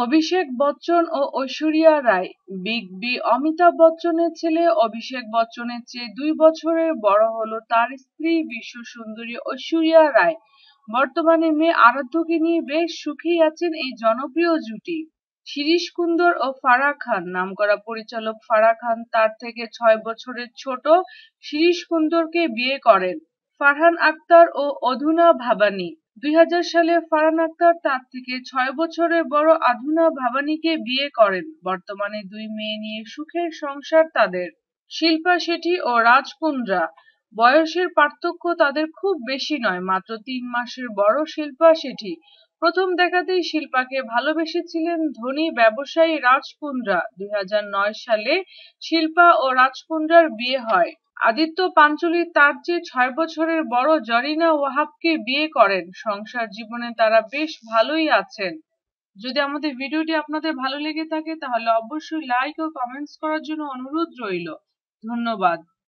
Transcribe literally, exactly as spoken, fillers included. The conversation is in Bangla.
অভিষেক বচ্চন ও ঐশ্বরিয়া রায়। বিগ বি অমিতাভ বচ্চনের ছেলে অভিষেক বচ্চনের চেয়ে দুই বছরের বড় হলো তার স্ত্রী বিশ্ব সুন্দরী ঐশ্বরিয়া রায়। বর্তমানে মেয়ে আরাধ্যকে নিয়ে বেশ সুখেই আছেন এই জনপ্রিয় জুটি। শিরিষ কুন্দর ও ফারাহ খান। নামকরা পরিচালক ফারাহ খান তার থেকে ছয় বছরের ছোট শিরিষ কুন্দরকে বিয়ে করেন। ফারহান আক্তার ও অধুনা ভাবানী। দুই হাজার সালে ফারহান আক্তার তার থেকে ছয় বছরের বড় অধুনা ভাবানীকে বিয়ে করেন। বর্তমানে দুই মেয়ে নিয়ে সুখের সংসার তাদের। শিল্পা শেঠি ও রাজ কুন্দ্রা। বয়সের পার্থক্য তাদের খুব বেশি নয়, মাত্র তিন মাসের বড় শিল্পা শেঠি। প্রথম দেখাতেই শিল্পাকে ভালোবেসেছিলেন ধনী ব্যবসায়ী রাজ কুন্দ্রা। দুই হাজার নয় সালে শিল্পা ও রাজ কুন্দ্রার বিয়ে হয়। আদিত্য পাঞ্চোলি তার চেয়ে ছয় বছরের বড় জরিনা ওয়াহাবকে বিয়ে করেন। সংসার জীবনে তারা বেশ ভালোই আছেন। যদি আমাদের ভিডিওটি আপনাদের ভালো লেগে থাকে তাহলে অবশ্যই লাইক ও কমেন্টস করার জন্য অনুরোধ রইল। ধন্যবাদ।